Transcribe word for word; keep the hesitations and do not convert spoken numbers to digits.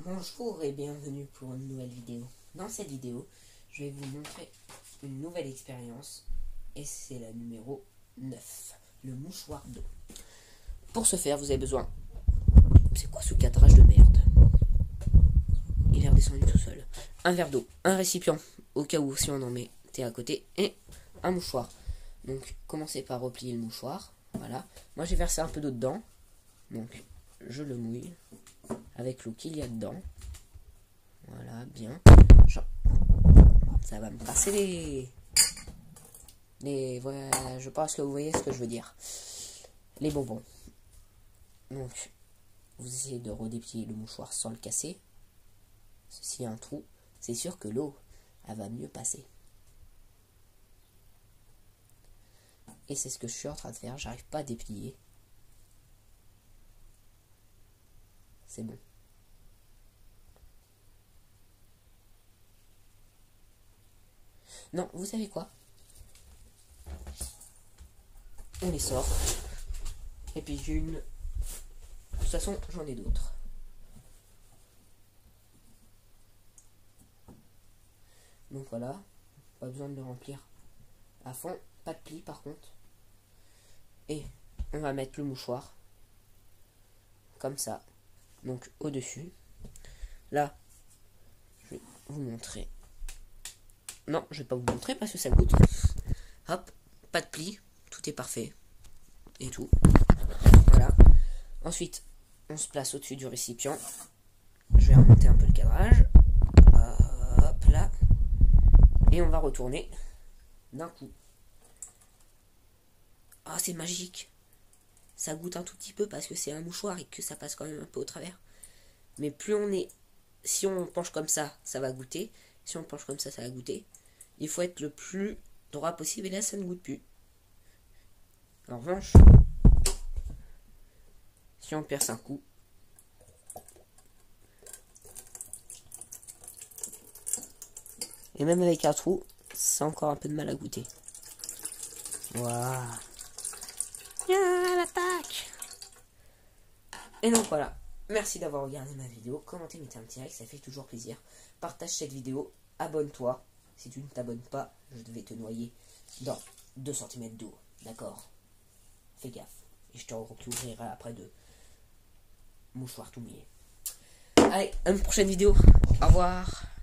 Bonjour et bienvenue pour une nouvelle vidéo. Dans cette vidéo, je vais vous montrer une nouvelle expérience et c'est la numéro neuf, le mouchoir d'eau. Pour ce faire, vous avez besoin... C'est quoi ce cadrage de merde? Il est redescendu tout seul. Un verre d'eau, un récipient, au cas où si on en mettait à côté, et un mouchoir. Donc, commencez par replier le mouchoir. Voilà. Moi, j'ai versé un peu d'eau dedans. Donc, je le mouille avec l'eau qu'il y a dedans. Voilà, bien. Genre, ça va me passer les... les... Voilà, je pense que vous voyez ce que je veux dire. Les bonbons. Donc, vous essayez de redéplier le mouchoir sans le casser. S'il y a un trou, c'est sûr que l'eau, elle va mieux passer. Et c'est ce que je suis en train de faire. J'arrive pas à déplier. C'est bon. Non, vous savez quoi? On les sort. Et puis j'ai une... De toute façon, j'en ai d'autres. Donc voilà. Pas besoin de le remplir à fond. Pas de plis par contre. Et on va mettre le mouchoir. Comme ça. Donc au-dessus. Là, je vais vous montrer. Non, je vais pas vous montrer parce que ça goûte. Hop, pas de plis, tout est parfait. Et tout. Voilà. Ensuite, on se place au-dessus du récipient. Je vais remonter un peu le cadrage. Hop là. Et on va retourner d'un coup. Ah, c'est magique. Ça goûte un tout petit peu parce que c'est un mouchoir et que ça passe quand même un peu au travers. Mais plus on est... Si on penche comme ça, ça va goûter. Si on penche comme ça, ça va goûter. Il faut être le plus droit possible et là, ça ne goûte plus. En revanche, si on perce un coup, et même avec un trou, c'est encore un peu de mal à goûter. Waouh. Yeah, l'attaque. Et donc voilà. Merci d'avoir regardé ma vidéo. Commentez, mettez un petit like, ça fait toujours plaisir. Partage cette vidéo. Abonne-toi. Si tu ne t'abonnes pas, je vais te noyer dans deux centimètres d'eau. D'accord? Fais gaffe. Et je te recouvrirai après de mouchoir tout mouillé. Allez, à une prochaine vidéo. Au revoir.